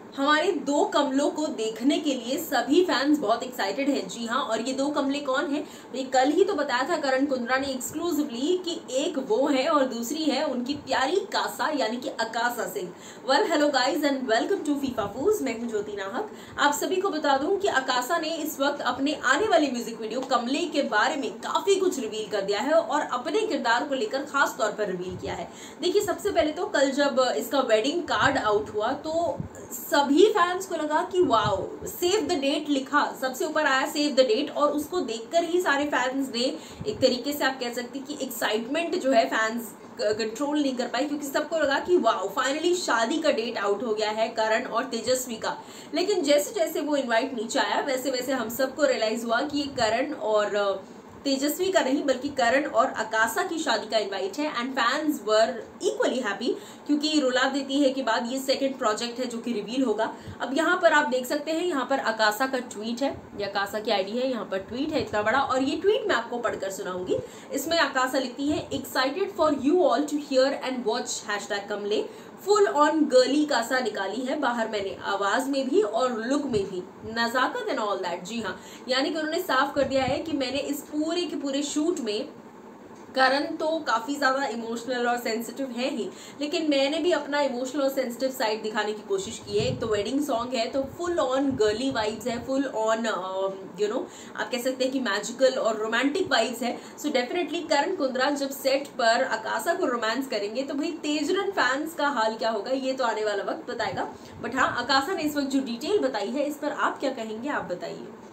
हमारे दो कमलों को देखने के लिए सभी फैंस बहुत एक्साइटेड हैं। जी हाँ, और ये दो कमले कौन है? ये कल ही तो बताया था करण कुंद्रा ने एक्सक्लूसिवली कि एक वो है और दूसरी है उनकी प्यारी कासा यानी कि Akasa Singh. Well hello guys and welcome to फीफा फूज। मैं हूं ज्योति नाहक। आप सभी को बता दूं कि अकासा ने इस वक्त अपने आने वाले म्यूजिक वीडियो कमले के बारे में काफी कुछ रिवील कर दिया है और अपने किरदार को लेकर खास तौर पर रिवील किया है। देखिए, सबसे पहले तो कल जब इसका वेडिंग कार्ड आउट हुआ तो सभी फैंस को लगा कि वाओ, सेव द डेट लिखा, सबसे ऊपर आया सेव द डेट, और उसको देखकर ही सारे फैंस ने एक तरीके से आप कह सकते हैं कि एक्साइटमेंट जो है फैंस कंट्रोल नहीं कर पाए, क्योंकि सबको लगा कि वाओ फाइनली शादी का डेट आउट हो गया है करण और तेजस्वी का। लेकिन जैसे जैसे वो इनवाइट नीचे आया वैसे वैसे हम सबको रियलाइज हुआ कि ये करण और तेजस्वी का नहीं बल्कि करण और अकासा की शादी का इनवाइट है। And fans were equally happy, क्योंकि रुला देती है के बाद ये सेकंड प्रोजेक्ट है जो कि रिवील होगा। अब यहाँ पर आप देख सकते हैं, यहाँ पर अकासा का ट्वीट है, ये अकासा की आईडी है, यहाँ पर ट्वीट है इतना बड़ा, और ये ट्वीट मैं आपको पढ़कर सुनाऊंगी। इसमें अकासा लिखती है, excited for you all to hear and watch #Kamle, full on girly Kasa निकाली है बाहर मैंने, आवाज में भी और लुक में भी, नजाकत एंड ऑल दैट। जी हाँ, यानी कि उन्होंने साफ कर दिया है कि मैंने इस पूरे के पूरे शूट में, करण तो काफ़ी ज़्यादा इमोशनल और सेंसिटिव है ही, लेकिन मैंने भी अपना इमोशनल और सेंसिटिव साइड दिखाने की कोशिश की है। एक तो वेडिंग सॉन्ग है तो फुल ऑन गर्ली वाइब्स है, फुल ऑन आप कह सकते हैं कि मैजिकल और रोमांटिक वाइब्स है। सो डेफिनेटली करण कुंद्रा जब सेट पर अकासा को रोमांस करेंगे तो भाई तेजरन फैंस का हाल क्या होगा ये तो आने वाला वक्त बताएगा। बट हाँ, अकासा ने इस वक्त जो डिटेल बताई है इस पर आप क्या कहेंगे, आप बताइए।